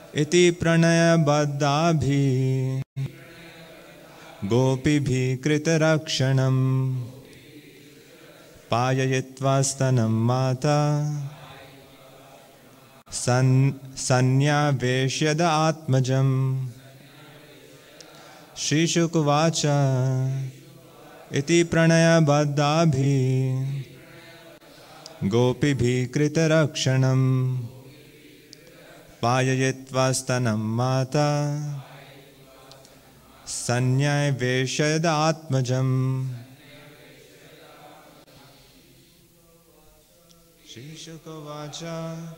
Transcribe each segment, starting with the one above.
इति praṇaya-baddhābhir gopībhiḥ kṛta-rakṣaṇam pāyayitvā stanam mātā sannyaveśayad ātmajam śrī Śukadeva iti praṇaya-baddhābhir gopībhiḥ kṛta-rakṣaṇam pāyayitvā stanam mātā sannyaveśayad ātmajam śrī Śukadeva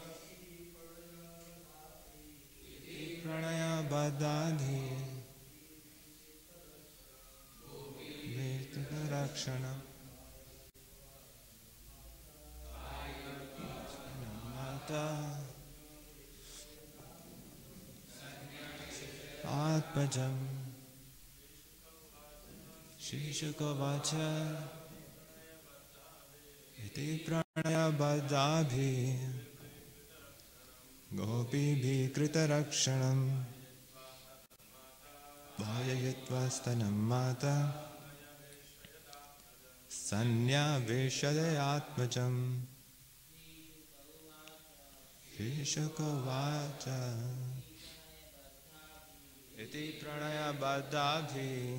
praṇaya-baddhābhir kṛta-rakṣaṇam mātā ātmajam śrī Śukadeva iti praṇaya-baddhābhir gopībhiḥ kṛta-rakṣaṇam pāyayitvā stanam mātā sannyaveśayad ātmajam śrī Śukadeva iti praṇaya-baddhābhir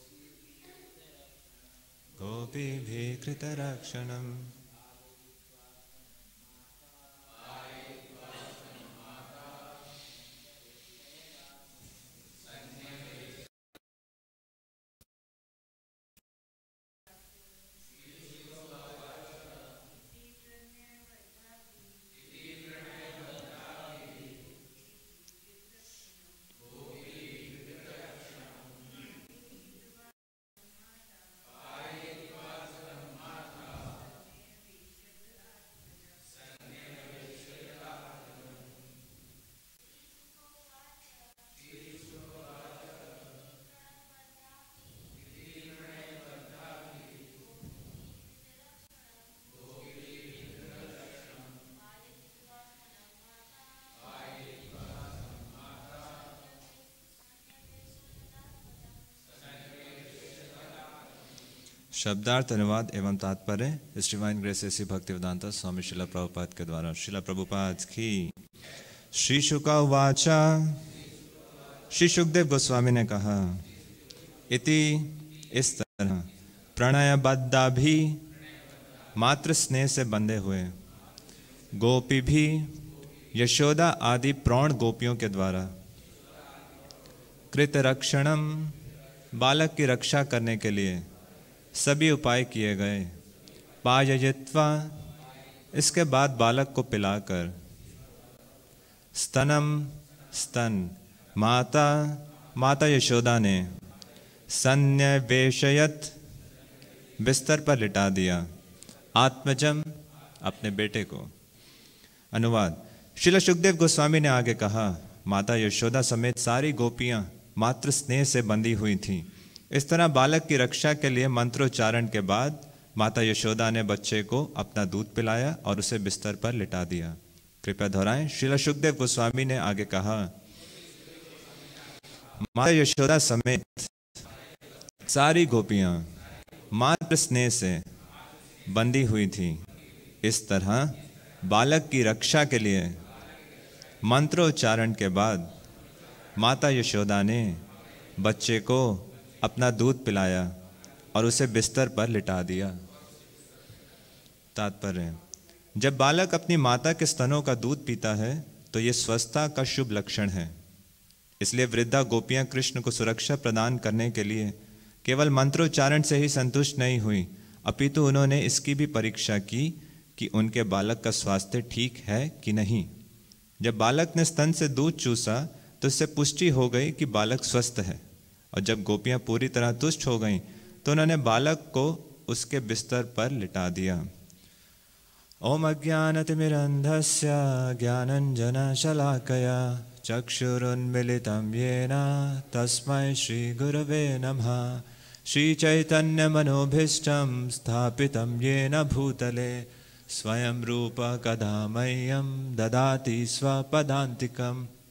gopībhiḥ kṛta-rakṣaṇam शब्दार्थ अनुवाद एवं तात्पर्य इस divine grace ऐसी भक्ति वेदांता स्वामी श्रीला प्रभुपाद के द्वारा। श्रीला प्रभुपाद की। श्री शुका uvāca, श्री शुकदेव गोस्वामी ने कहा, इति इस तरह praṇaya-baddhābhir मात्र स्नेह से बंधे हुए गोपी भी यशोदा आदि प्रौढ़ गोपियों के द्वारा kṛta-rakṣaṇam बालक की रक्षा करने के लिए सभी उपाय किए गए। pāyayitvā इसके बाद बालक को पिलाकर, stanam स्तन माता माता यशोदा ने sannyaveśayad बिस्तर पर लिटा दिया, ātmajam अपने बेटे को। अनुवाद। श्रीला शुकदेव गोस्वामी ने आगे कहा, माता यशोदा समेत सारी गोपियां मात्र स्नेह से बंधी हुई थीं। इस तरह बालक की रक्षा के लिए मंत्रोच्चारण के बाद माता यशोदा ने बच्चे को अपना दूध पिलाया और उसे बिस्तर पर लिटा दिया। कृपया दोहराएं। श्रीला शुकदेव गोस्वामी ने आगे कहा, माता यशोदा समेत सारी गोपियां मात्र स्नेह से बंधी हुई थी। इस तरह बालक की रक्षा के लिए मंत्रोच्चारण के बाद माता यशोदा ने बच्चे को अपना दूध पिलाया और उसे बिस्तर पर लिटा दिया। तात्पर्य। जब बालक अपनी माता के स्तनों का दूध पीता है तो ये स्वस्थता का शुभ लक्षण है। इसलिए वृद्धा गोपियां कृष्ण को सुरक्षा प्रदान करने के लिए केवल मंत्रोच्चारण से ही संतुष्ट नहीं हुई, अपितु उन्होंने इसकी भी परीक्षा की कि उनके बालक का स्वास्थ्य ठीक है कि नहीं। जब बालक ने स्तन से दूध चूसा तो इससे पुष्टि हो गई कि बालक स्वस्थ है, और जब गोपियां पूरी तरह तुष्ट हो गईं तो उन्होंने बालक को उसके बिस्तर पर लिटा दिया। ओम अज्ञानतिमिरन्धस्य ज्ञानञ्जनशलाकया चक्षुरुन्मिलितं येन तस्मै श्रीगुरवे नमः। श्रीचैतन्यमनोभीष्टं स्थापितं येन भूतले स्वयं रूप कदा मह्यं ददाति स्वपदान्तिकम्।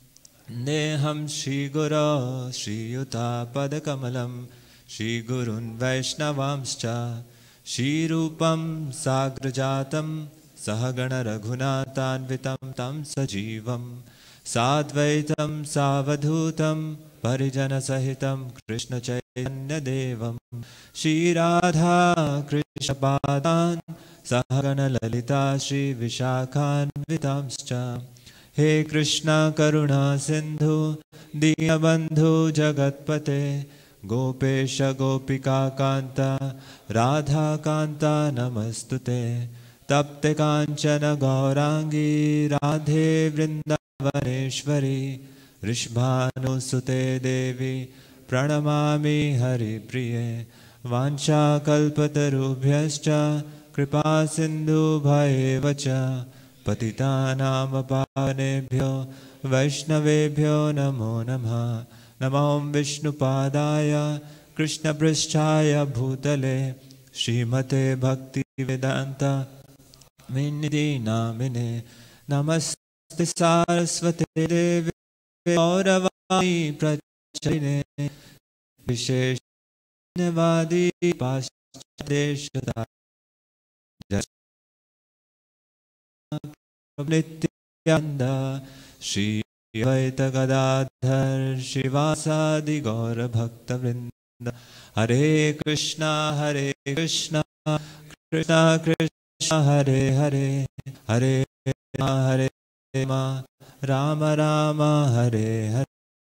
नेहं श्रीगुरो श्रीयुतापदकमलं श्रीगुरून् वैष्णवांश्च श्रीरूपं साग्रजातं सहगणरघुनाथान्वितं तं सजीवं साद्वैतं सावधूतं परिजनसहितं कृष्णचैतन्यदेवं श्रीराधा कृष्णपादान् सहगणललिता श्रीविशाखान्वितांश्च। हे कृष्णा करुणा सिंधु दीनबंधु जगत्पते गोपेश गोपिका कांता राधा कांता नमस्तुते। तप्ते कांचन गौरांगी राधे वृंदावनेश्वरी ऋषभानुसुते देवी प्रणमामि हरिप्रिये। वाञ्छाकल्पतरुभ्यश्च कृपा सिन्धुभ्येव च पतितानां पावनेभ्यो वैष्णवेभ्यो नमो नमः। नमो विष्णुपादाय कृष्णपृष्ठाय भूतले श्रीमते भक्तिवेदांत नामिने। नमस्ते सारस्वते देवे गौरवाणी प्रचारिणे विशेषवादी पाश्चात्यदेशदा नित्यानंद श्री अद्वैत गदाधर श्रीवासादि गौर भक्त वृंद। हरे कृष्णा कृष्णा कृष्णा हरे हरे हरे हरे राम राम हरे हरे।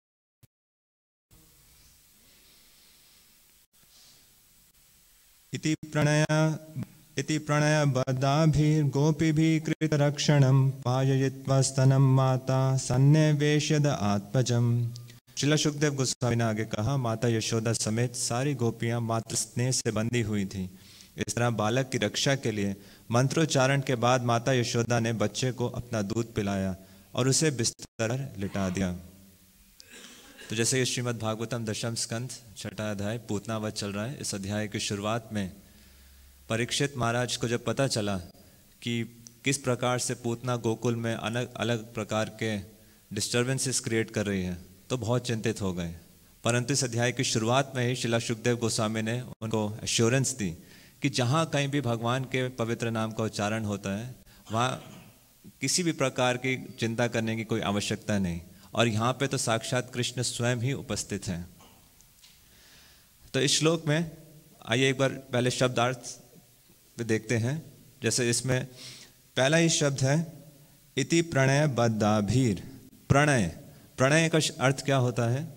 इति praṇaya-baddhābhir gopībhiḥ kṛta-rakṣaṇam pāyayitvā stanam mātā sannyaveśayad ātmajam। Srila Shukdev Goswami ने आगे कहा, माता यशोदा समेत सारी गोपियां मातृ स्नेह से बंधी हुई थीं। इस तरह बालक की रक्षा के लिए मंत्रोच्चारण के बाद माता यशोदा ने बच्चे को अपना दूध पिलाया और उसे बिस्तर पर लिटा दिया। तो जैसे ये श्रीमद् भागवतम दशम स्कंध छठा अध्याय पूतनावध चल रहा है, इस अध्याय की शुरुआत में परीक्षित महाराज को जब पता चला कि किस प्रकार से पूतना गोकुल में अलग अलग प्रकार के डिस्टर्बेंसेस क्रिएट कर रही है, तो बहुत चिंतित हो गए। परंतु इस अध्याय की शुरुआत में ही श्रीला शुकदेव गोस्वामी ने उनको एश्योरेंस दी कि जहाँ कहीं भी भगवान के पवित्र नाम का उच्चारण होता है वहाँ किसी भी प्रकार की चिंता करने की कोई आवश्यकता नहीं, और यहाँ पे तो साक्षात कृष्ण स्वयं ही उपस्थित हैं। तो इस श्लोक में आइए एक बार पहले शब्दार्थ देखते हैं। जैसे इसमें पहला ही शब्द है इति praṇaya-baddhābhir। प्रणय का अर्थ क्या होता है?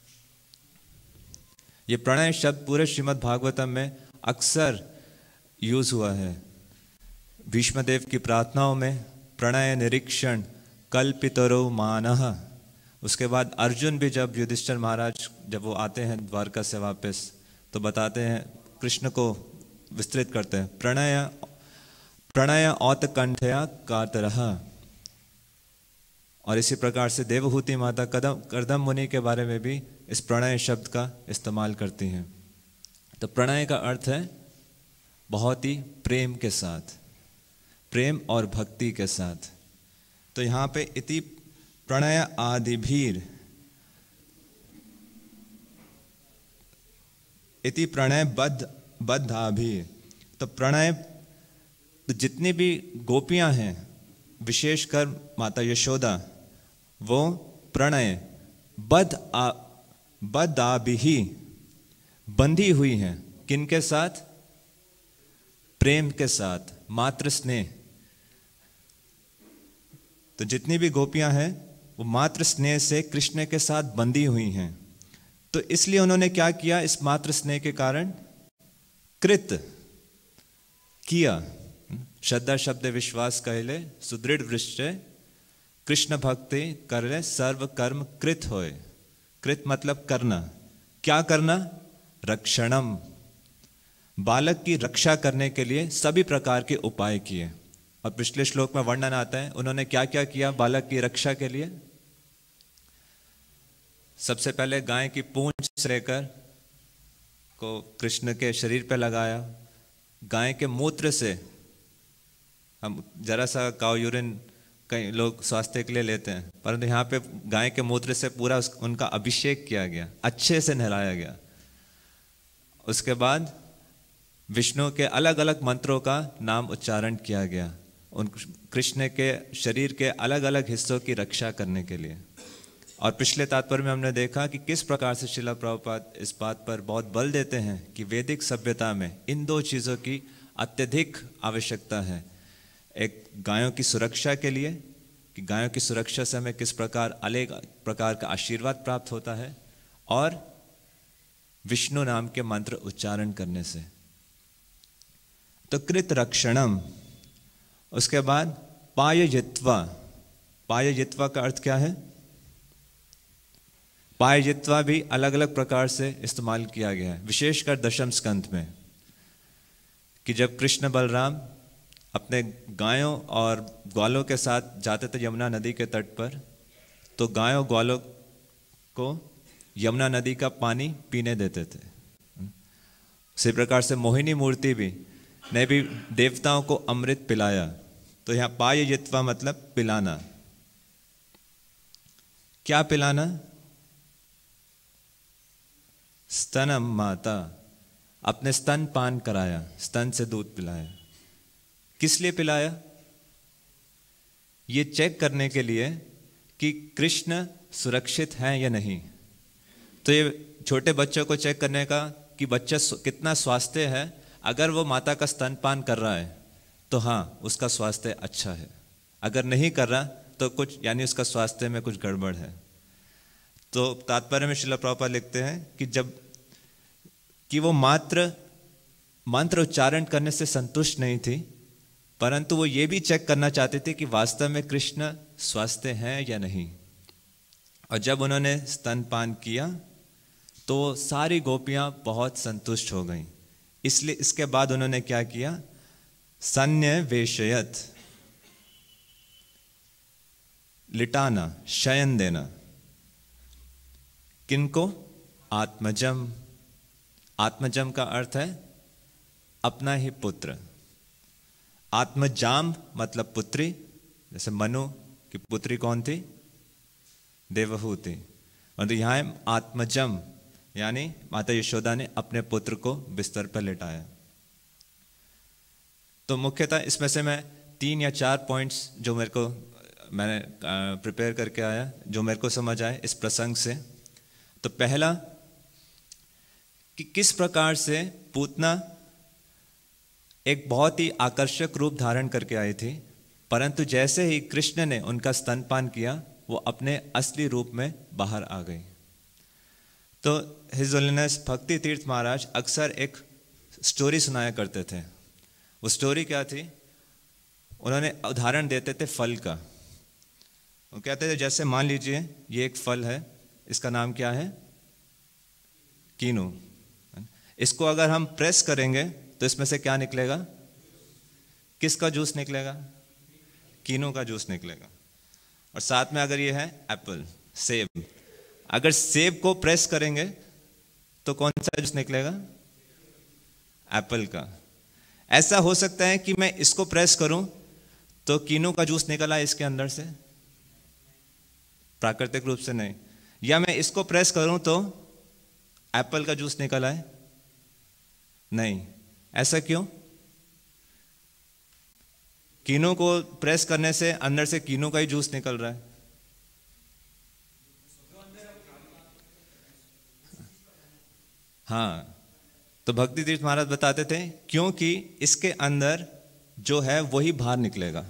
ये प्रणय शब्द पूरे श्रीमद् भागवतम में अक्सर यूज हुआ है। भीष्मदेव की प्रार्थनाओं में प्रणय निरीक्षण कल्पितरो मानः। उसके बाद अर्जुन भी जब युधिष्ठिर महाराज जब वो आते हैं द्वारका से वापस, तो बताते हैं, कृष्ण को विस्तृत करते हैं, प्रणय औतकंठया कातरः। और इसी प्रकार से देवहूति माता कर्दम मुनि के बारे में भी इस प्रणय शब्द का इस्तेमाल करती हैं। तो प्रणय का अर्थ है बहुत ही प्रेम के साथ, प्रेम और भक्ति के साथ। तो यहाँ पे इति praṇaya-baddhābhir, इति praṇaya-baddhābhir। तो प्रणय, तो जितनी भी गोपियां हैं, विशेषकर माता यशोदा, वो प्रणय baddhābhir बंधी हुई हैं। किनके साथ? प्रेम के साथ, मातृ स्नेह। तो जितनी भी गोपियां हैं वो मातृ स्नेह से कृष्ण के साथ बंधी हुई हैं। तो इसलिए उन्होंने क्या किया? इस मातृ स्नेह के कारण कृत किया, श्रद्धा शब्द विश्वास कहले सुदृढ़ वृष्ट कृष्ण भक्ति करले सर्व कर्म कृत होए। कृत मतलब करना। क्या करना? रक्षणम, बालक की रक्षा करने के लिए सभी प्रकार के उपाय किए। और पिछले श्लोक में वर्णन आता है उन्होंने क्या क्या किया बालक की रक्षा के लिए। सबसे पहले गाय की पूंछ से लेकर को कृष्ण के शरीर पर लगाया। गाय के मूत्र से हम जरा सा काउ यूरिन कई लोग स्वास्थ्य के लिए लेते हैं, परंतु यहाँ पे गाय के मूत्र से पूरा उनका अभिषेक किया गया, अच्छे से नहलाया गया। उसके बाद विष्णु के अलग अलग मंत्रों का नाम उच्चारण किया गया, उन कृष्ण के शरीर के अलग अलग हिस्सों की रक्षा करने के लिए। और पिछले तात्पर्य में हमने देखा कि किस प्रकार से श्रीला प्रभुपाद इस बात पर बहुत बल देते हैं कि वैदिक सभ्यता में इन दो चीज़ों की अत्यधिक आवश्यकता है। एक गायों की सुरक्षा के लिए कि गायों की सुरक्षा से हमें किस प्रकार अलग प्रकार का आशीर्वाद प्राप्त होता है, और विष्णु नाम के मंत्र उच्चारण करने से। तो कṛta-rakṣaṇam, उसके बाद pāyayitvā। pāyayitvā का अर्थ क्या है? pāyayitvā भी अलग अलग प्रकार से इस्तेमाल किया गया है, विशेषकर दशम स्कंध में, कि जब कृष्ण बलराम अपने गायों और ग्वालों के साथ जाते थे यमुना नदी के तट पर, तो गायों ग्वालों को यमुना नदी का पानी पीने देते थे। उसी प्रकार से मोहिनी मूर्ति भी ने भी देवताओं को अमृत पिलाया। तो यहाँ pāyayitvā मतलब पिलाना। क्या पिलाना? स्तनम माता, अपने स्तन पान कराया, स्तन से दूध पिलाया। किस लिए पिलाया? ये चेक करने के लिए कि कृष्ण सुरक्षित हैं या नहीं। तो ये छोटे बच्चों को चेक करने का कि बच्चा कितना स्वास्थ्य है, अगर वो माता का स्तनपान कर रहा है तो हाँ, उसका स्वास्थ्य अच्छा है। अगर नहीं कर रहा तो कुछ, यानी उसका स्वास्थ्य में कुछ गड़बड़ है। तो तात्पर्य में श्रीला प्रभुपाद लिखते हैं कि जब कि वो मात्र मंत्र उच्चारण करने से संतुष्ट नहीं थी, परंतु वो ये भी चेक करना चाहते थे कि वास्तव में कृष्ण स्वस्थ हैं या नहीं। और जब उन्होंने स्तनपान किया तो सारी गोपियां बहुत संतुष्ट हो गईं। इसलिए इसके बाद उन्होंने क्या किया? सन्यावेśayad, लिटाना, शयन देना। किनको? आत्मजम। आत्मजम का अर्थ है अपना ही पुत्र। आत्मजाम मतलब पुत्री, जैसे मनु की पुत्री कौन थी? देवहूति। और यहाँ आत्मजम यानी माता यशोदा ने अपने पुत्र को बिस्तर पर लेटाया। तो मुख्यतः इसमें से मैं 3 या 4 पॉइंट्स जो मैंने प्रिपेयर करके आया, जो मेरे को समझ आए इस प्रसंग से। तो पहला कि किस प्रकार से पूतना एक बहुत ही आकर्षक रूप धारण करके आई थी, परंतु जैसे ही कृष्ण ने उनका स्तनपान किया वो अपने असली रूप में बाहर आ गई। तो हिज होलीनेस भक्ति तीर्थ महाराज अक्सर एक स्टोरी सुनाया करते थे। वो स्टोरी क्या थी? उन्होंने उदाहरण देते थे फल का। वो कहते थे जैसे मान लीजिए ये एक फल है, इसका नाम क्या है? कीनू। इसको अगर हम प्रेस करेंगे तो इसमें से क्या निकलेगा? किसका जूस निकलेगा? कीनू का जूस निकलेगा। और साथ में अगर ये है एप्पल, सेब, अगर सेब को प्रेस करेंगे तो कौन सा जूस निकलेगा? एप्पल का। ऐसा हो सकता है कि मैं इसको प्रेस करूं तो कीनू का जूस निकला इसके अंदर से? प्राकृतिक रूप से नहीं। या मैं इसको प्रेस करूं तो एप्पल का जूस निकल आए? नहीं। ऐसा क्यों? कीनू को प्रेस करने से अंदर से कीनू का ही जूस निकल रहा है। हाँ, तो भक्ति तीर्थ महाराज बताते थे क्योंकि इसके अंदर जो है वही बाहर निकलेगा।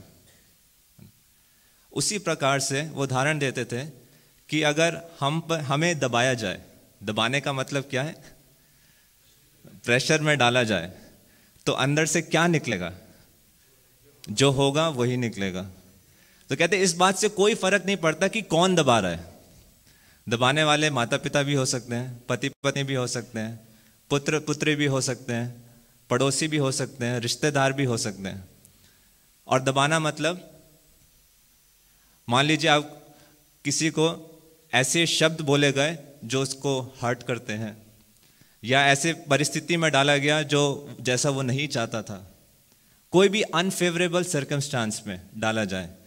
उसी प्रकार से वो उदाहरण देते थे कि अगर हमें दबाया जाए, दबाने का मतलब क्या है? प्रेशर में डाला जाए तो अंदर से क्या निकलेगा? जो होगा वही निकलेगा। तो कहते इस बात से कोई फर्क नहीं पड़ता कि कौन दबा रहा है। दबाने वाले माता पिता भी हो सकते हैं, पति पत्नी भी हो सकते हैं, पुत्र पुत्री भी हो सकते हैं, पड़ोसी भी हो सकते हैं, रिश्तेदार भी हो सकते हैं। और दबाना मतलब मान लीजिए आप किसी को ऐसे शब्द बोले गए जो उसको हर्ट करते हैं, या ऐसे परिस्थिति में डाला गया जो जैसा वो नहीं चाहता था, कोई भी अनफेवरेबल सर्कमस्टांस में डाला जाए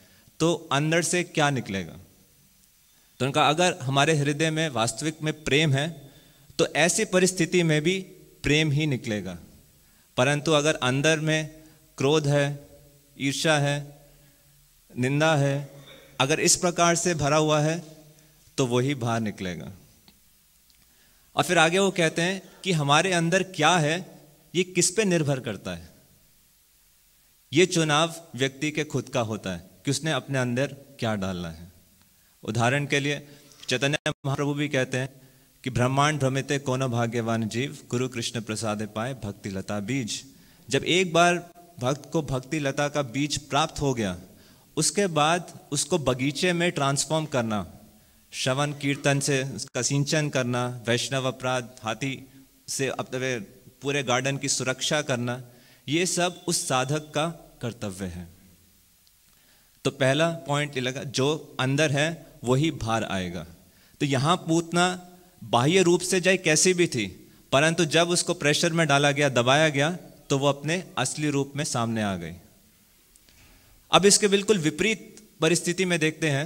तो अंदर से क्या निकलेगा? तो उनका अगर हमारे हृदय में वास्तविक में प्रेम है तो ऐसी परिस्थिति में भी प्रेम ही निकलेगा। परंतु अगर अंदर में क्रोध है, ईर्ष्या है, निंदा है, अगर इस प्रकार से भरा हुआ है तो वही बाहर निकलेगा। और फिर आगे वो कहते हैं कि हमारे अंदर क्या है ये किस पे निर्भर करता है। ये चुनाव व्यक्ति के खुद का होता है कि उसने अपने अंदर क्या डालना है। उदाहरण के लिए चैतन्य महाप्रभु भी कहते हैं कि ब्रह्मांड भ्रमिते कोनो भाग्यवान जीव, गुरु कृष्ण प्रसादे पाए भक्ति लता बीज। जब एक बार भक्त को भक्ति लता का बीज प्राप्त हो गया, उसके बाद उसको बगीचे में ट्रांसफॉर्म करना, श्रवण कीर्तन से उसका सिंचन करना, वैष्णव अपराध हाथी से अपने पूरे गार्डन की सुरक्षा करना, ये सब उस साधक का कर्तव्य है। तो पहला पॉइंट ये लगा, जो अंदर है वही बाहर आएगा। तो यहाँ पूतना बाह्य रूप से चाहे कैसी भी थी, परंतु जब उसको प्रेशर में डाला गया, दबाया गया, तो वो अपने असली रूप में सामने आ गई। अब इसके बिल्कुल विपरीत परिस्थिति में देखते हैं,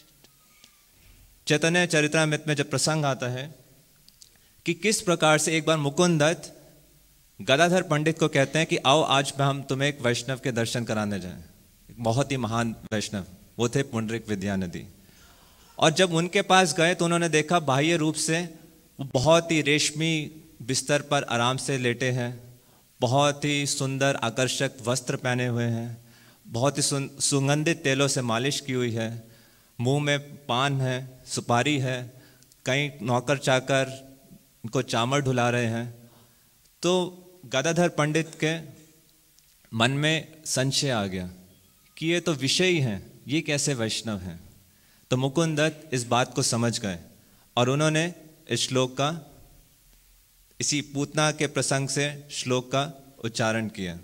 चैतन्य चरित्रामृत में जब प्रसंग आता है कि किस प्रकार से एक बार मुकुंद दत्त गदाधर पंडित को कहते हैं कि आओ आज हम तुम्हें एक वैष्णव के दर्शन कराने जाएं। बहुत ही महान वैष्णव वो थे, पुंडरीक विद्यानिधि। और जब उनके पास गए तो उन्होंने देखा बाह्य रूप से वो बहुत ही रेशमी बिस्तर पर आराम से लेटे हैं, बहुत ही सुंदर आकर्षक वस्त्र पहने हुए हैं, बहुत ही सुगंधित तेलों से मालिश की हुई है, मुंह में पान है, सुपारी है, कई नौकर चाकर उनको चामर ढुला रहे हैं। तो गदाधर पंडित के मन में संशय आ गया कि ये तो विषयी हैं, ये कैसे वैष्णव हैं। तो मुकुंद दत्त इस बात को समझ गए और उन्होंने इस श्लोक का, इसी पूतना के प्रसंग से श्लोक का उच्चारण किया।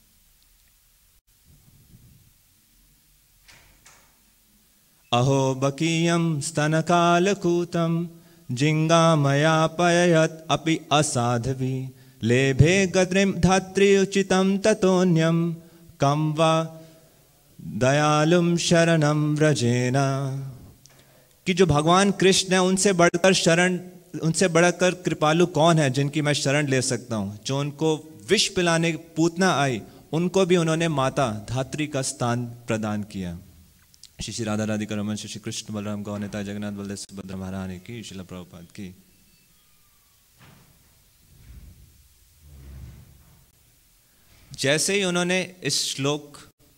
अहो बकीयम स्तनकालकूतम जिंगामया पययत अपि असाधवी लेभे गद्रिम धात्री उचितम ततोन्यम कम वा दयालुम शरणम व्रजेना। कि जो भगवान कृष्ण है उनसे बढ़कर कृपालु कौन है जिनकी मैं शरण ले सकता हूँ। जो उनको विष पिलाने पूतना आई, उनको भी उन्होंने माता धात्री का स्थान प्रदान किया। श्री श्री राधा राधिका रमन श्री कृष्ण बलराम गौर नेता जगन्नाथ बलदेव सुभद्रा महारानी की, श्रील प्रभुपाद की। जैसे ही उन्होंने इस श्लोक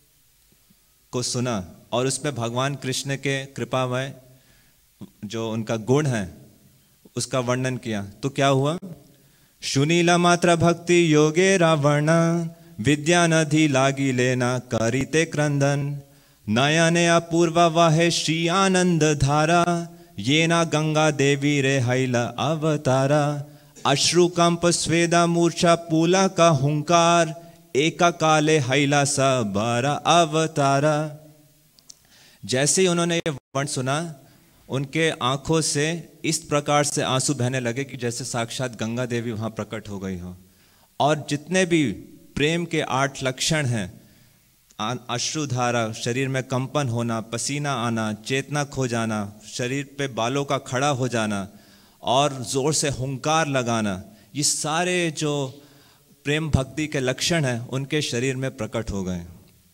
को सुना और उसमें भगवान कृष्ण के कृपामय जो उनका गुण है उसका वर्णन किया, तो क्या हुआ? सुनीला मात्रा भक्ति योगे रावणा विद्या नदी लागी लेना करिते क्रंदन नयने अपूर्वा वाहे श्री आनंद धारा ये ना गंगा देवी रे हैला अवतारा अश्रु कंप स्वेदा मूर्छा पूला का हुंकार एका काले हैला सबरा अवतारा। जैसे ही उन्होंने ये वर्ण सुना, उनके आंखों से इस प्रकार से आंसू बहने लगे कि जैसे साक्षात गंगा देवी वहां प्रकट हो गई हो। और जितने भी प्रेम के 8 लक्षण हैं, अश्रुधारा, शरीर में कंपन होना, पसीना आना, चेतना खो जाना, शरीर पे बालों का खड़ा हो जाना और जोर से हुंकार लगाना, ये सारे जो प्रेम भक्ति के लक्षण हैं उनके शरीर में प्रकट हो गए।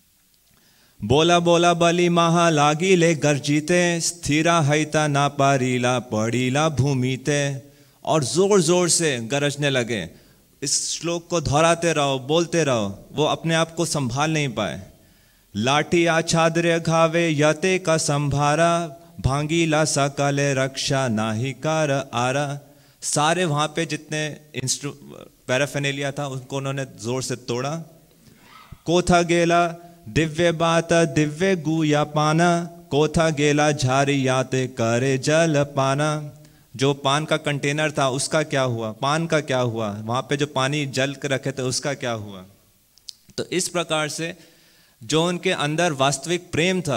बोला बोला बलि महा लागी ले गर्जीते स्थिरा हैता ना पारीला पड़ीला भूमिते। और जोर जोर से गरजने लगे। इस श्लोक को दोहराते रहो, बोलते रहो, वो अपने आप को संभाल नहीं पाए। लाठी आच्छाद्र घावे यते का संभारा भांगीला सकले रक्षा नाही कार आरा। सारे वहां पे जितने पैराफेनेलिया था उनको उन्होंने जोर से तोड़ा। कोथा गेला दिव्य बात दिव्य गुया पाना कोथा गेला झारी याते करे जल पाना। जो पान का कंटेनर था उसका क्या हुआ, पान का क्या हुआ, वहां पे जो पानी जल के रखे थे उसका क्या हुआ। तो इस प्रकार से जो उनके अंदर वास्तविक प्रेम था,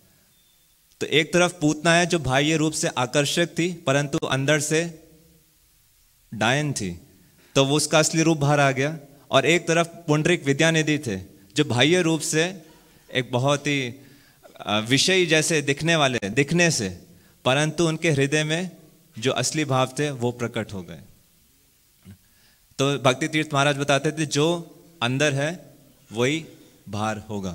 तो एक तरफ पूतना है जो बाह्य रूप से आकर्षक थी परंतु अंदर से डायन थी, तो वो उसका असली रूप बाहर आ गया। और एक तरफ पुंडरीक विद्यानिधि थे जो बाह्य रूप से एक बहुत ही विषय जैसे दिखने वाले दिखने से, परंतु उनके हृदय में जो असली भाव थे वो प्रकट हो गए। तो भक्ति तीर्थ महाराज बताते थे जो अंदर है वही बाहर होगा।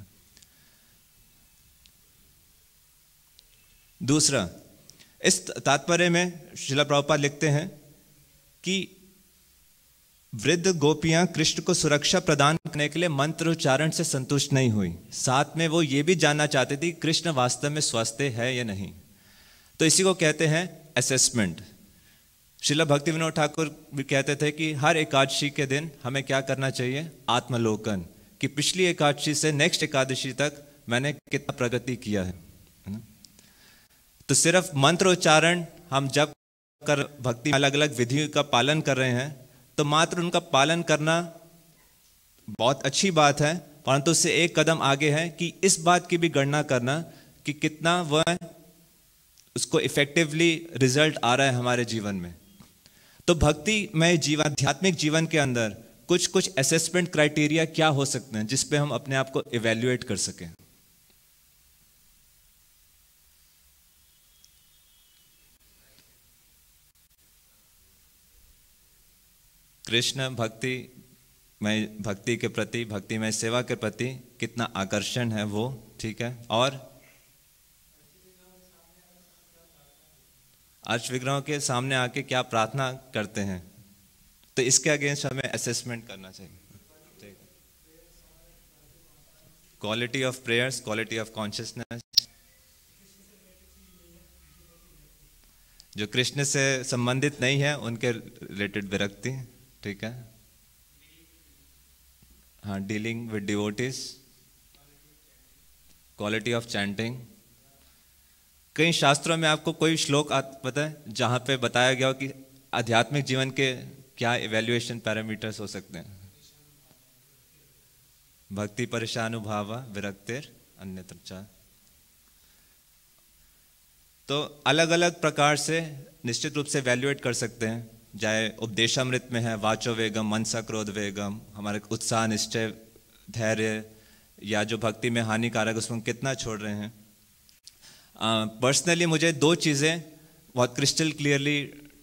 दूसरा, इस तात्पर्य में श्रीला प्रभुपाद लिखते हैं कि वृद्ध गोपियां कृष्ण को सुरक्षा प्रदान करने के लिए मंत्रोच्चारण से संतुष्ट नहीं हुई, साथ में वो ये भी जानना चाहती थी कृष्ण वास्तव में स्वस्थ है या नहीं। तो इसी को कहते हैं असेसमेंट। श्रीला भक्ति विनोद ठाकुर भी कहते थे कि हर एकादशी के दिन हमें क्या करना चाहिए, आत्मलोकन, कि पिछली एकादशी से नेक्स्ट एकादशी तक मैंने कितना प्रगति किया है ना। तो सिर्फ मंत्रोच्चारण हम जब कर भक्ति अलग अलग विधियों का पालन कर रहे हैं तो मात्र उनका पालन करना बहुत अच्छी बात है, परंतु उससे एक कदम आगे है कि इस बात की भी गणना करना कि कितना वह उसको इफेक्टिवली रिजल्ट आ रहा है हमारे जीवन में। तो भक्ति में जीवन, आध्यात्मिक जीवन के अंदर कुछ कुछ असेसमेंट क्राइटेरिया क्या हो सकते हैं जिस पे हम अपने आप को इवेल्युएट कर सकें। कृष्ण भक्ति के प्रति, भक्ति में सेवा के प्रति कितना आकर्षण है वो, ठीक है। और अर्च विग्रहों के सामने आके क्या प्रार्थना करते हैं, तो इसके अगेंस्ट हमें असेसमेंट करना चाहिए। Quality of prayers, quality of consciousness, जो कृष्ण से संबंधित नहीं है उनके रिलेटेड विरक्ति, ठीक है। हाँ, dealing with devotees, quality of chanting. कई शास्त्रों में आपको कोई श्लोक पता है जहां पे बताया गया हो कि आध्यात्मिक जीवन के क्या इवैल्यूएशन पैरामीटर्स हो सकते हैं? भक्ति परेशानुभाव विरक्तिर अन्यत्र च। तो अलग अलग प्रकार से निश्चित रूप से इवैल्यूएट कर सकते हैं, चाहे उपदेशामृत में है वाचो वेगम, मनसा क्रोध वेगम, हमारे उत्साह निश्चय धैर्य, या जो भक्ति में हानिकारक उसमें कितना छोड़ रहे हैं। पर्सनली मुझे दो चीज़ें बहुत क्रिस्टल क्लियरली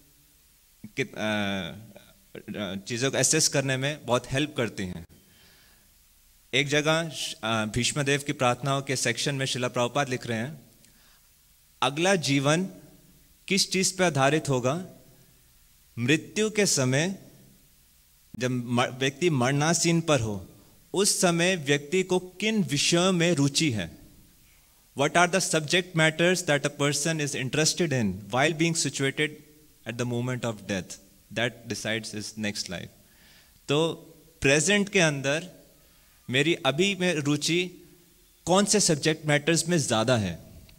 चीज़ों को एसेस करने में बहुत हेल्प करती हैं। एक जगह भीष्मदेव की प्रार्थनाओं के सेक्शन में श्रीला प्रभुपाद लिख रहे हैं, अगला जीवन किस चीज़ पर आधारित होगा? मृत्यु के समय जब व्यक्ति मरणासीन पर हो, उस समय व्यक्ति को किन विषयों में रुचि है। What are the subject matters that a person is interested in while being situated at the moment of death? That decides his next life. तो प्रेजेंट के अंदर मेरी अभी में रुचि कौन से सब्जेक्ट मैटर्स में ज़्यादा है?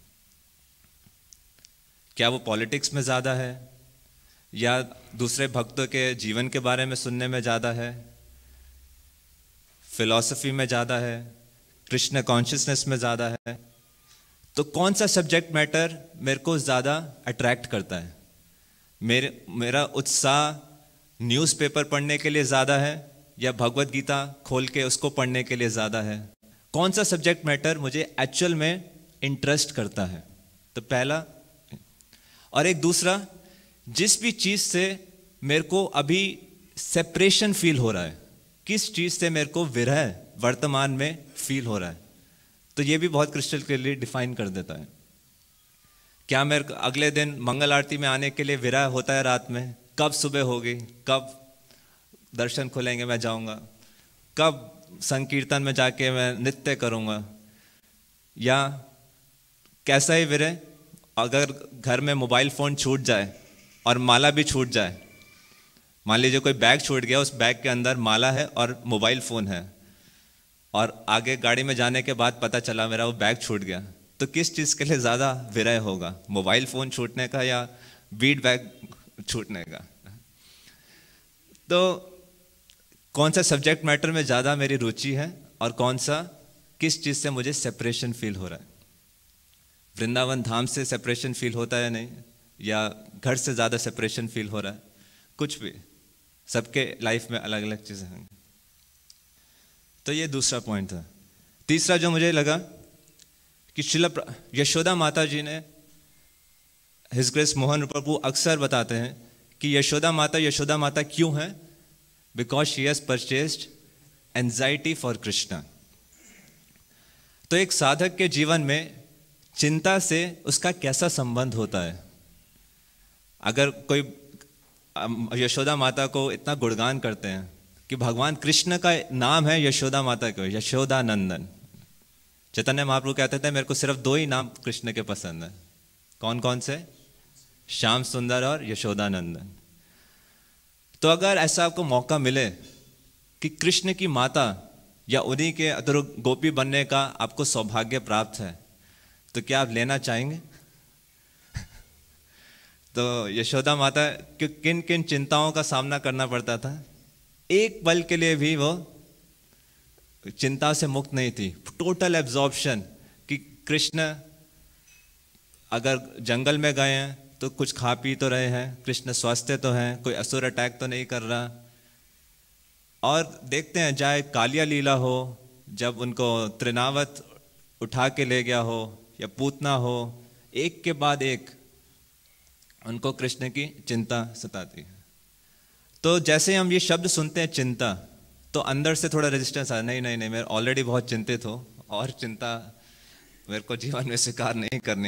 क्या वो पॉलिटिक्स में ज़्यादा है, या दूसरे भक्तों के जीवन के बारे में सुनने में ज़्यादा है, फिलॉसफी में ज़्यादा है, कृष्ण कॉन्शियसनेस में ज़्यादा है? तो कौन सा सब्जेक्ट मैटर मेरे को ज़्यादा अट्रैक्ट करता है? मेरा उत्साह न्यूज़पेपर पढ़ने के लिए ज़्यादा है या भगवत गीता खोल के उसको पढ़ने के लिए ज़्यादा है? कौन सा सब्जेक्ट मैटर मुझे एक्चुअल में इंटरेस्ट करता है? तो पहला। और एक दूसरा, जिस भी चीज़ से मेरे को अभी सेपरेशन फील हो रहा है, किस चीज़ से मेरे को विरह वर्तमान में फील हो रहा है, तो ये भी बहुत क्रिस्टल क्लियरली डिफाइन कर देता है। क्या मेरे को अगले दिन मंगल आरती में आने के लिए विरह होता है रात में? कब सुबह होगी, कब दर्शन खुलेंगे मैं जाऊंगा, कब संकीर्तन में जाके मैं नृत्य करूंगा? या कैसा ही विरह अगर घर में मोबाइल फ़ोन छूट जाए और माला भी छूट जाए। मान लीजिए कोई बैग छूट गया, उस बैग के अंदर माला है और मोबाइल फ़ोन है, और आगे गाड़ी में जाने के बाद पता चला मेरा वो बैग छूट गया, तो किस चीज़ के लिए ज़्यादा विरह होगा? मोबाइल फ़ोन छूटने का या बीट बैग छूटने का? तो कौन सा सब्जेक्ट मैटर में ज़्यादा मेरी रुचि है और कौन सा, किस चीज़ से मुझे सेपरेशन फील हो रहा है? वृंदावन धाम से सेपरेशन फील होता है नहीं, या घर से ज़्यादा सेपरेशन फील हो रहा है? कुछ भी, सबके लाइफ में अलग अलग चीज़ें होंगी। तो ये दूसरा पॉइंट था। तीसरा जो मुझे लगा कि यशोदा माता जी ने, हिज ग्रेस मोहन प्रभु अक्सर बताते हैं कि यशोदा माता क्यों है? Because she has purchased anxiety for Krishna. तो एक साधक के जीवन में चिंता से उसका कैसा संबंध होता है? अगर कोई यशोदा माता को इतना गुणगान करते हैं कि भगवान कृष्ण का नाम है यशोदा माता को, यशोदा नंदन। चैतन्य महाप्रभु कहते थे मेरे को सिर्फ 2 ही नाम कृष्ण के पसंद है। कौन कौन से? श्याम सुंदर और यशोदा नंदन। तो अगर ऐसा आपको मौका मिले कि कृष्ण की माता या उन्हीं के अगर गोपी बनने का आपको सौभाग्य प्राप्त है, तो क्या आप लेना चाहेंगे? तो यशोदा माता किन किन चिंताओं का सामना करना पड़ता था, एक पल के लिए भी वो चिंता से मुक्त नहीं थी। टोटल एब्जॉर्प्शन कि कृष्ण अगर जंगल में गए हैं तो कुछ खा पी तो रहे हैं, कृष्ण स्वस्थ तो हैं, कोई असुर अटैक तो नहीं कर रहा। और देखते हैं चाहे कालिया लीला हो, जब उनको तृणावत उठा के ले गया हो या पूतना हो, एक के बाद एक उनको कृष्ण की चिंता सताती है। तो जैसे हम ये शब्द सुनते हैं चिंता, तो अंदर से थोड़ा रेजिस्टेंस आ, नहीं नहीं नहीं, मैं ऑलरेडी बहुत चिंतित हूँ और चिंता मेरे को जीवन में स्वीकार नहीं करनी।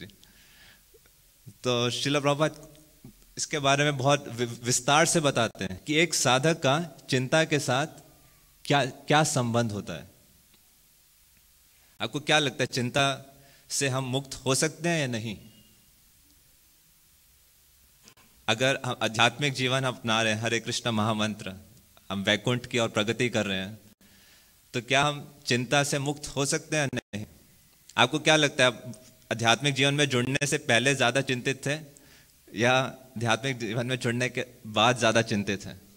तो श्रील प्रभुपाद इसके बारे में बहुत विस्तार से बताते हैं कि एक साधक का चिंता के साथ क्या क्या संबंध होता है। आपको क्या लगता है, चिंता से हम मुक्त हो सकते हैं या नहीं? अगर हम आध्यात्मिक जीवन अपना रहे हैं, हरे कृष्ण महामंत्र, हम वैकुंठ की और प्रगति कर रहे हैं, तो क्या हम चिंता से मुक्त हो सकते हैं? नहीं। आपको क्या लगता है, आप आध्यात्मिक जीवन में जुड़ने से पहले ज्यादा चिंतित थे या आध्यात्मिक जीवन में जुड़ने के बाद ज्यादा चिंतित हैं?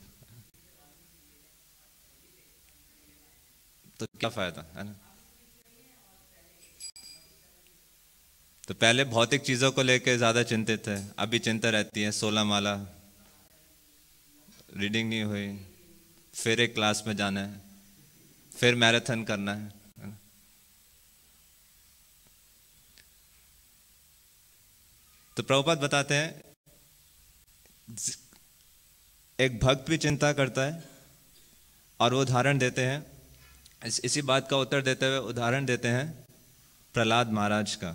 तो क्या फायदा है ना? तो पहले भौतिक चीजों को लेकर ज्यादा चिंतित है, अभी चिंता रहती है 16 माला रीडिंग नहीं हुई, फिर एक क्लास में जाना है, फिर मैराथन करना है। तो प्रभुपाद बताते हैं एक भक्त भी चिंता करता है, और वो उदाहरण देते हैं, इसी बात का उत्तर देते हुए उदाहरण देते हैं प्रहलाद महाराज का।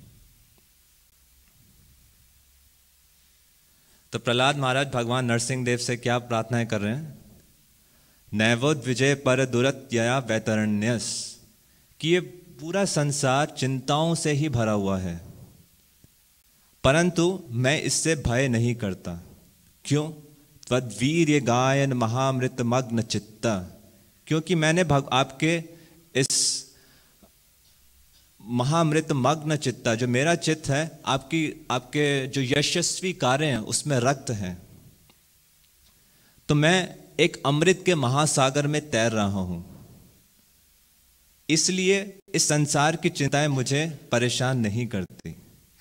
तो प्रहलाद महाराज भगवान नरसिंह देव से क्या प्रार्थनाएं कर रहे हैं? नैवोद विजय पर दुरत्यया वैतरण्यस, कि ये पूरा संसार चिंताओं से ही भरा हुआ है, परंतु मैं इससे भय नहीं करता। क्यों? त्वद्वीर्य गायन महामृत मग्न चित्ता, क्योंकि मैंने आपके इस महामृत मग्न चित्ता, जो मेरा चित्त है, आपके जो यशस्वी कार्य हैं उसमें रक्त है। तो मैं एक अमृत के महासागर में तैर रहा हूं, इसलिए इस संसार की चिंताएं मुझे परेशान नहीं करती।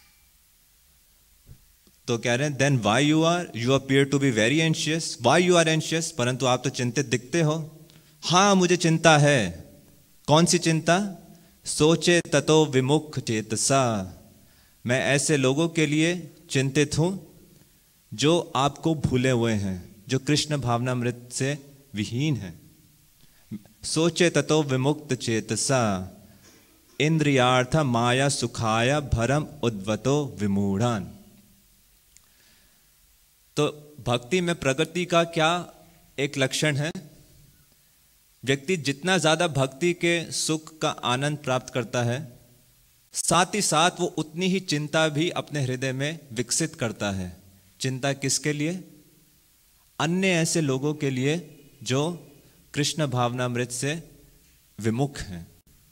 तो कह रहे हैं then why you appear to be very anxious, why you are anxious, परंतु आप तो चिंतित दिखते हो। हाँ मुझे चिंता है। कौन सी चिंता? सोचे ततो विमुख चेतसा, मैं ऐसे लोगों के लिए चिंतित हूं जो आपको भूले हुए हैं, जो कृष्ण भावनामृत से विहीन है। सोचे ततो विमुक्त चेतसा, इंद्रियार्थ माया सुखाय भरम उद्वतो विमूढ़ान। तो भक्ति में प्रगति का क्या एक लक्षण है? व्यक्ति जितना ज्यादा भक्ति के सुख का आनंद प्राप्त करता है, साथ ही साथ वो उतनी ही चिंता भी अपने हृदय में विकसित करता है। चिंता किसके लिए? अन्य ऐसे लोगों के लिए जो कृष्ण भावनामृत से विमुख हैं।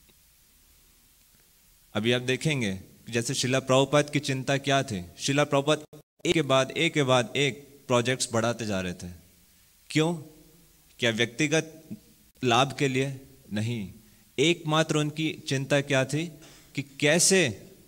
अभी आप देखेंगे जैसे श्रीला प्रभुपाद की चिंता क्या थी। श्रीला प्रभुपाद एक के बाद एक प्रोजेक्ट्स बढ़ाते जा रहे थे। क्यों? क्या व्यक्तिगत लाभ के लिए? नहीं, एकमात्र उनकी चिंता क्या थी कि कैसे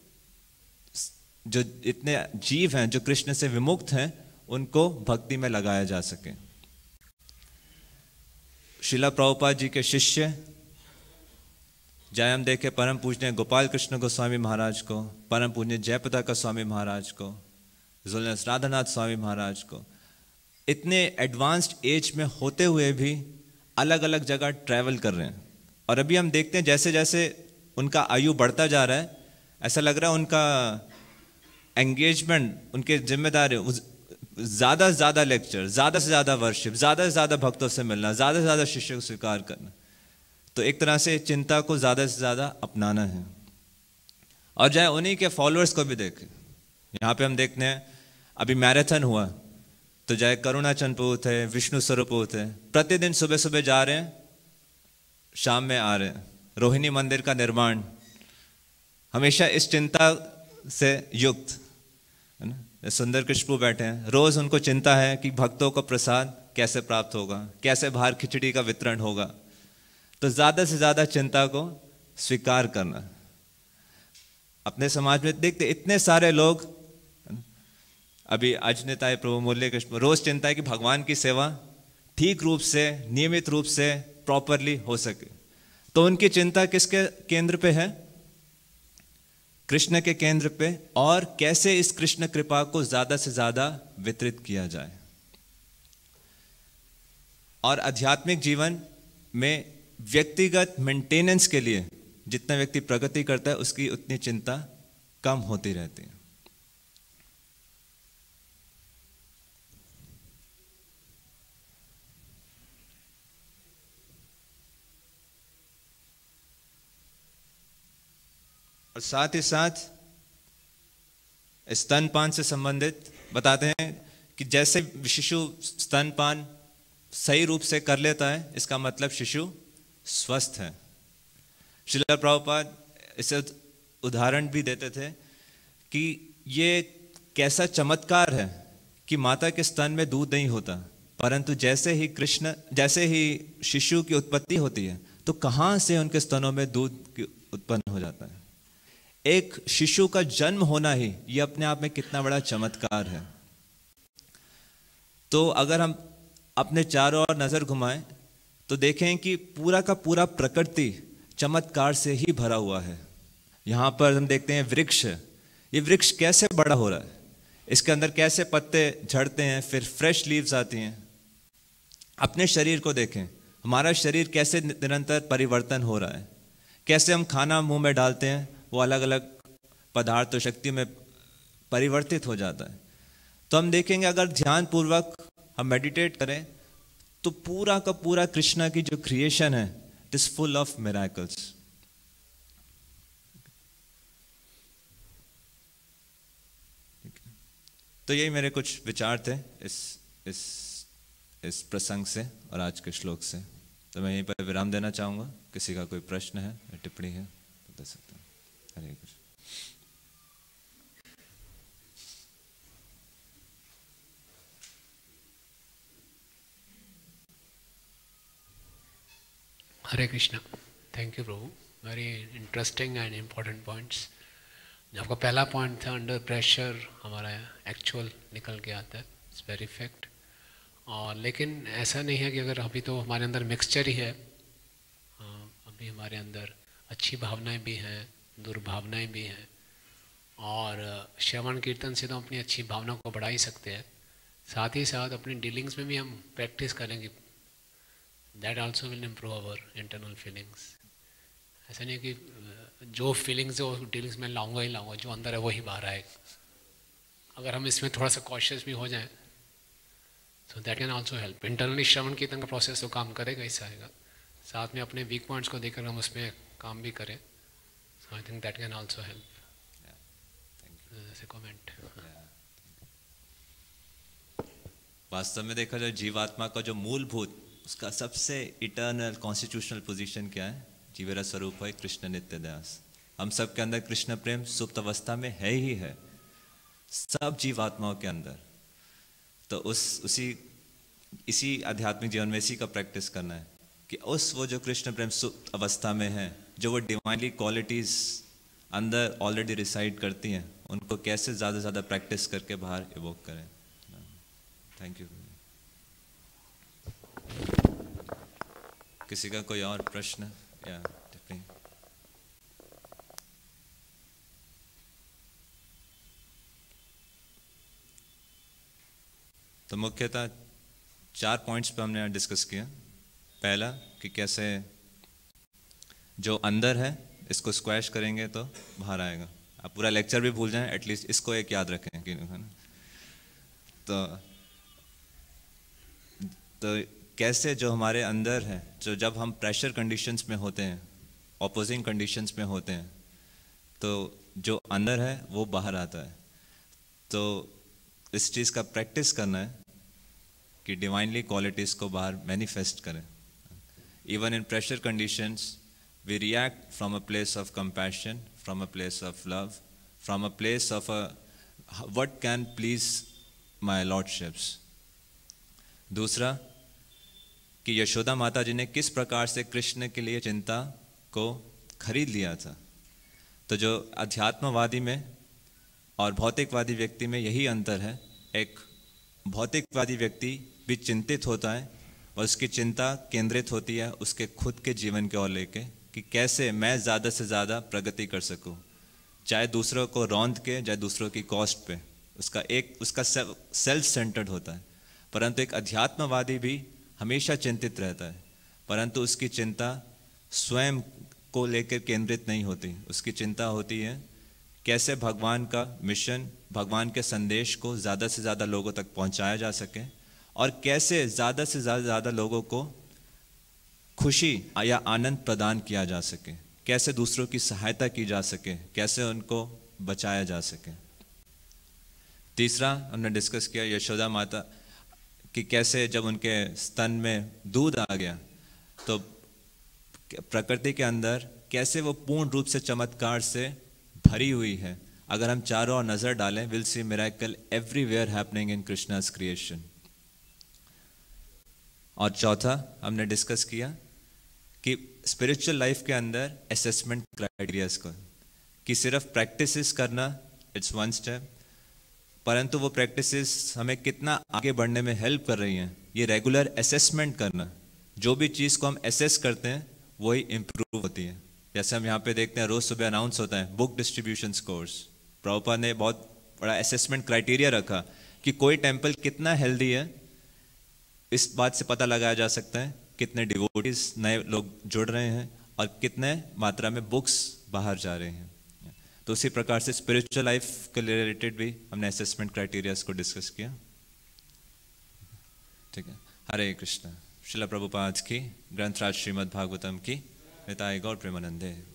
जो इतने जीव हैं जो कृष्ण से विमुक्त हैं उनको भक्ति में लगाया जा सके। श्रीला प्रभुपाद जी के शिष्य चाहे हम देखें परम पूजनीय गोपाल कृष्ण गोस्वामी महाराज को, परम पूजनीय जयप्रदा का स्वामी महाराज को, जुलनस राधानाथ स्वामी महाराज को, इतने एडवांस्ड एज में होते हुए भी अलग अलग जगह ट्रैवल कर रहे हैं। और अभी हम देखते हैं जैसे जैसे उनका आयु बढ़ता जा रहा है, ऐसा लग रहा है उनका एंगेजमेंट, उनके जिम्मेदारी, ज़्यादा से ज़्यादा लेक्चर, ज़्यादा से ज़्यादा वर्शिप, ज़्यादा से ज़्यादा भक्तों से मिलना, ज़्यादा से ज़्यादा शिष्य को स्वीकार करना। तो एक तरह से चिंता को ज़्यादा से ज़्यादा अपनाना है। और चाहे उन्हीं के फॉलोअर्स को भी देखें, यहाँ पे हम देखते हैं अभी मैराथन हुआ, तो चाहे करुणाचंद प्रभु थे, विष्णु स्वरूप प्रभु थे, प्रतिदिन सुबह सुबह जा रहे हैं, शाम में आ रहे हैं। रोहिणी मंदिर का निर्माण, हमेशा इस चिंता से युक्त है ना। सुंदर कृष्ण प्रभु बैठे हैं, रोज उनको चिंता है कि भक्तों को प्रसाद कैसे प्राप्त होगा, कैसे बाहर खिचड़ी का वितरण होगा। तो ज्यादा से ज्यादा चिंता को स्वीकार करना। अपने समाज में देखते इतने सारे लोग, अभी अजनिताय प्रभु मूल्य कृष्ण रोज चिंता है कि भगवान की सेवा ठीक रूप से, नियमित रूप से, प्रॉपरली हो सके। तो उनकी चिंता किसके केंद्र पे है? कृष्ण के केंद्र पे, और कैसे इस कृष्ण कृपा को ज्यादा से ज्यादा वितरित किया जाए। और आध्यात्मिक जीवन में व्यक्तिगत मेंटेनेंस के लिए जितना व्यक्ति प्रगति करता है, उसकी उतनी चिंता कम होती रहती है। और साथ ही साथ स्तनपान से संबंधित बताते हैं कि जैसे शिशु स्तनपान सही रूप से कर लेता है, इसका मतलब शिशु स्वस्थ है। श्रीला प्रभुपाद इसे उदाहरण भी देते थे कि ये कैसा चमत्कार है कि माता के स्तन में दूध नहीं होता, परंतु जैसे ही शिशु की उत्पत्ति होती है, तो कहाँ से उनके स्तनों में दूध उत्पन्न हो जाता है। एक शिशु का जन्म होना ही ये अपने आप में कितना बड़ा चमत्कार है। तो अगर हम अपने चारों ओर नजर घुमाएं तो देखें कि पूरा का पूरा प्रकृति चमत्कार से ही भरा हुआ है। यहाँ पर हम देखते हैं वृक्ष, ये वृक्ष कैसे बड़ा हो रहा है, इसके अंदर कैसे पत्ते झड़ते हैं, फिर फ्रेश लीव्स आती हैं। अपने शरीर को देखें, हमारा शरीर कैसे निरंतर परिवर्तन हो रहा है, कैसे हम खाना मुंह में डालते हैं, वो अलग अलग पदार्थ और शक्ति में परिवर्तित हो जाता है। तो हम देखेंगे अगर ध्यान पूर्वक हम मेडिटेट करें तो पूरा का पूरा कृष्णा की जो क्रिएशन है, it is full of miracles. तो यही मेरे कुछ विचार थे इस प्रसंग से और आज के श्लोक से। तो मैं यहीं पर विराम देना चाहूंगा। किसी का कोई प्रश्न है या टिप्पणी है तो दे सकते हैं। हरे कृष्ण। हरे कृष्णा। थैंक यू प्रभु, very interesting and important points. जो आपका पहला पॉइंट था, अंडर प्रेशर हमारा एक्चुअल निकल के आता है, इट्स वेरी फैक्ट। और लेकिन ऐसा नहीं है कि अगर अभी तो हमारे अंदर मिक्सचर ही है, अभी हमारे अंदर अच्छी भावनाएं भी हैं, दुर्भावनाएं भी हैं, और श्रवण कीर्तन से तो अपनी अच्छी भावना को बढ़ा ही सकते हैं। साथ ही साथ अपनी डीलिंग्स में भी हम प्रैक्टिस करेंगे, that also will improve our internal feelings. ऐसा नहीं कि जो फीलिंग्स है वो डीलिंग्स में लाऊंगा ही लाऊंगा, जो अंदर है वही बाहर आएगा। अगर हम इसमें थोड़ा सा कॉशियस भी हो जाएं तो that can also help. Internally श्रवण कीर्तन का प्रोसेस तो काम करेगा, इससे आएगा। साथ में अपने वीक पॉइंट्स को देखकर हम उसमें काम भी करें, so I think that can also help. Comment. वास्तव में देखा जाए जीवात्मा का जो मूलभूत, उसका सबसे इटर्नल कॉन्स्टिट्यूशनल पोजीशन क्या है? जीवेरा स्वरूप है कृष्ण नित्य दास। हम सब के अंदर कृष्ण प्रेम सुप्त अवस्था में है ही है, सब जीवात्माओं के अंदर। तो इसी आध्यात्मिक जीवन में इसी का प्रैक्टिस करना है कि वो जो कृष्ण प्रेम सुप्त अवस्था में है, जो वो डिवाइनली क्वालिटीज अंदर ऑलरेडी रिसाइड करती हैं, उनको कैसे ज़्यादा से ज़्यादा प्रैक्टिस करके बाहर इवोक करें। Thank you. किसी का कोई और प्रश्न या टिप्पणी? तो मुख्यतः 4 पॉइंट्स पे हमने डिस्कस किया। पहला कि कैसे जो अंदर है इसको स्क्वैश करेंगे तो बाहर आएगा। आप पूरा लेक्चर भी भूल जाएं, एटलीस्ट इसको एक याद रखें कि तो कैसे जो हमारे अंदर है, जो जब हम प्रेशर कंडीशंस में होते हैं, ऑपोजिंग कंडीशंस में होते हैं, तो जो अंदर है वो बाहर आता है। तो इस चीज़ का प्रैक्टिस करना है कि डिवाइनली क्वालिटीज़ को बाहर मैनिफेस्ट करें। Even in pressure conditions we react from a place of compassion, from a place of love, from a place of what can please my lordships. दूसरा कि यशोदा माता जी ने किस प्रकार से कृष्ण के लिए चिंता को खरीद लिया था। तो जो अध्यात्मवादी में और भौतिकवादी व्यक्ति में यही अंतर है। एक भौतिकवादी व्यक्ति भी चिंतित होता है और उसकी चिंता केंद्रित होती है उसके खुद के जीवन के ओर लेके कि कैसे मैं ज़्यादा से ज़्यादा प्रगति कर सकूं, चाहे दूसरों को रौंद के, चाहे दूसरों की कॉस्ट पे। उसका सेल्फ सेंटर्ड होता है। परंतु एक अध्यात्मवादी भी हमेशा चिंतित रहता है, परंतु उसकी चिंता स्वयं को लेकर केंद्रित नहीं होती। उसकी चिंता होती है कैसे भगवान का मिशन, भगवान के संदेश को ज़्यादा से ज़्यादा लोगों तक पहुंचाया जा सके और कैसे ज़्यादा से ज़्यादा लोगों को खुशी या आनंद प्रदान किया जा सके, कैसे दूसरों की सहायता की जा सके, कैसे उनको बचाया जा सके। तीसरा हमने डिस्कस किया यशोदा माता कि कैसे जब उनके स्तन में दूध आ गया तो प्रकृति के अंदर कैसे वो पूर्ण रूप से चमत्कार से भरी हुई है। अगर हम चारों ओर नजर डालें, will see miracle everywhere happening in Krishna's creation. और चौथा हमने डिस्कस किया कि स्पिरिचुअल लाइफ के अंदर असेसमेंट क्राइटेरियाज को, कि सिर्फ प्रैक्टिसेस करना इट्स वन स्टेप, परंतु वो प्रैक्टिसेस हमें कितना आगे बढ़ने में हेल्प कर रही हैं, ये रेगुलर असेसमेंट करना। जो भी चीज़ को हम असेस करते हैं वही इम्प्रूव होती है। जैसे हम यहाँ पे देखते हैं रोज़ सुबह अनाउंस होता है बुक डिस्ट्रीब्यूशन स्कोर्स। प्रभुपाद ने बहुत बड़ा असेसमेंट क्राइटेरिया रखा कि कोई टेम्पल कितना हेल्दी है, इस बात से पता लगाया जा सकता है कितने डिवोटीज नए लोग जुड़ रहे हैं और कितने मात्रा में बुक्स बाहर जा रहे हैं। तो उसी प्रकार से स्पिरिचुअल लाइफ के रिलेटेड भी हमने असेसमेंट क्राइटेरियाज को डिस्कस किया। ठीक है, हरे कृष्ण। श्रील प्रभुपाद की, ग्रंथराज श्रीमद् भागवतम की, निताय गौर प्रेमानंदे।